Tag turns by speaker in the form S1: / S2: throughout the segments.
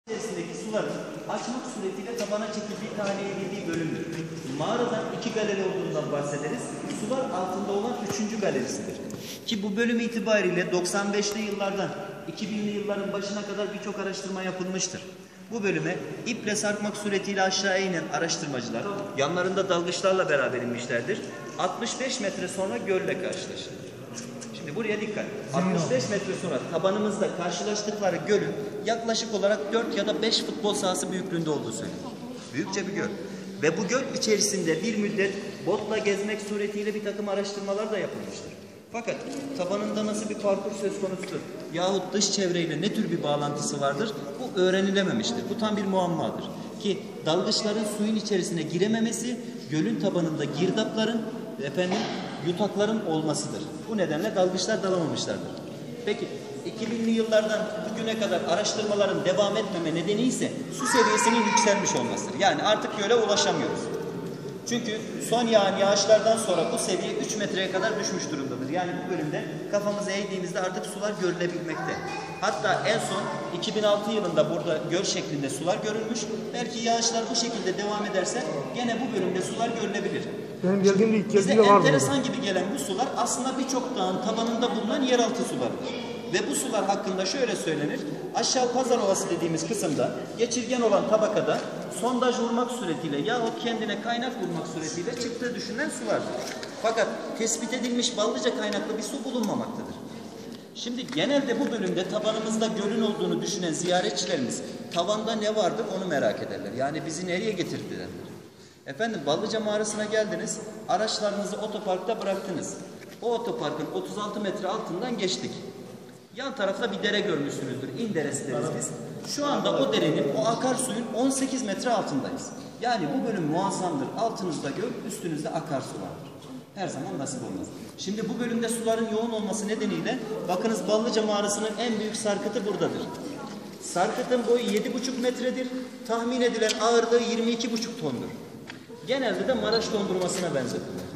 S1: İçerisindeki suların açmak suretiyle tabana çekildiği tahliye edildiği bölümdür. Mağaradan 2 galeri olduğundan bahsederiz. Sular altında olan 3. galerisidir. Ki bu bölüm itibariyle 95'li yıllardan 2000'li yılların başına kadar birçok araştırma yapılmıştır. Bu bölüme iple sarkmak suretiyle aşağı inen araştırmacılar yanlarında dalgıçlarla beraber inmişlerdir. 65 metre sonra gölle karşılaşırlar. Şimdi buraya dikkat. 65 metre sonra tabanımızda karşılaştıkları gölün yaklaşık olarak 4 ya da 5 futbol sahası büyüklüğünde olduğu söyleniyor. Büyükçe bir göl. Ve bu göl içerisinde bir müddet botla gezmek suretiyle bir takım araştırmalar da yapılmıştır. Fakat tabanında nasıl bir parkur söz konusu yahut dış çevreyle ne tür bir bağlantısı vardır bu öğrenilememiştir. Bu tam bir muammadır. Ki dalgıçların suyun içerisine girememesi gölün tabanında girdapların yutakların olmasıdır. Bu nedenle dalgıçlar dalamamışlardır. Peki 2000'li yıllardan bugüne kadar araştırmaların devam etmeme nedeni ise su seviyesinin yükselmiş olmasıdır. Yani artık göle ulaşamıyoruz. Çünkü son yağan yağışlardan sonra bu seviye 3 metreye kadar düşmüş durumdadır. Yani bu bölümde kafamızı eğdiğimizde artık sular görülebilmekte. Hatta en son 2006 yılında burada göl şeklinde sular görülmüş. Belki yağışlar bu şekilde devam ederse gene bu bölümde sular görülebilir. Bize enteresan gibi gelen bu sular aslında birçok dağın tabanında bulunan yeraltı sularıdır. Ve bu sular hakkında şöyle söylenir, aşağı Pazar Ovası dediğimiz kısımda geçirgen olan tabakada sondaj vurmak suretiyle yahut kendine kaynak bulmak suretiyle çıktığı düşünülen sulardır. Fakat tespit edilmiş Ballıca kaynaklı bir su bulunmamaktadır. Şimdi genelde bu bölümde tabanımızda gölün olduğunu düşünen ziyaretçilerimiz tavanda ne vardır onu merak ederler. Yani bizi nereye getirdiler? Efendim Ballıca mağarasına geldiniz, araçlarınızı otoparkta bıraktınız. O otoparkın 36 metre altından geçtik. Yan tarafta bir dere görmüşsünüzdür. İn deresi deriz biz. Şu anda o derenin, o akarsuyun 18 metre altındayız. Yani bu bölüm muazzamdır. Altınızda göl, üstünüzde akarsu vardır. Her zaman nasip olmaz. Şimdi bu bölümde suların yoğun olması nedeniyle bakınız Ballıca mağarasının en büyük sarkıtı buradadır. Sarkıtın boyu 7,5 metredir. Tahmin edilen ağırlığı 22,5 tondur. Genelde de Maraş dondurmasına benzetilir.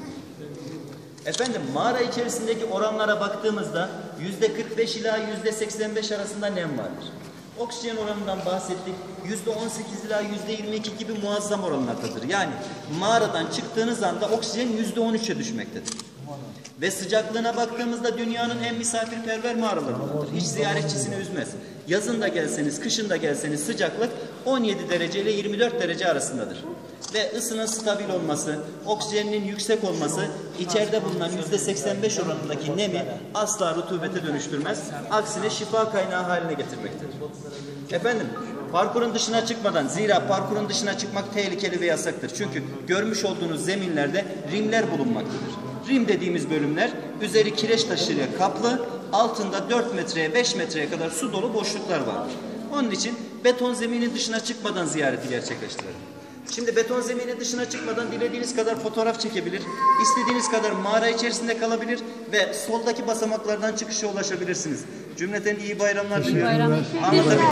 S1: Efendim mağara içerisindeki oranlara baktığımızda %45 ila %85 arasında nem vardır. Oksijen oranından bahsettik. %18 ila %22 gibi muazzam oranlardadır. Yani mağaradan çıktığınız anda oksijen %13'e düşmektedir. Ve sıcaklığına baktığımızda dünyanın en misafirperver mağaralarındandır. Hiç ziyaretçisini üzmez. Yazın da gelseniz, kışın da gelseniz sıcaklık 17 derece ile 24 derece arasındadır. Ve ısının stabil olması, oksijeninin yüksek olması içeride bulunan %85 oranındaki nemi asla rutubete dönüştürmez. Aksine şifa kaynağı haline getirmektedir. Efendim parkurun dışına çıkmadan, zira parkurun dışına çıkmak tehlikeli ve yasaktır. Çünkü görmüş olduğunuz zeminlerde rimler bulunmaktadır. Rim dediğimiz bölümler üzeri kireç taşıyla kaplı, altında 4 metreye 5 metreye kadar su dolu boşluklar vardır. Onun için beton zeminin dışına çıkmadan ziyareti gerçekleştirelim. Şimdi beton zeminin dışına çıkmadan dilediğiniz kadar fotoğraf çekebilir, istediğiniz kadar mağara içerisinde kalabilir ve soldaki basamaklardan çıkışa ulaşabilirsiniz. Cümleten iyi bayramlar diliyorum.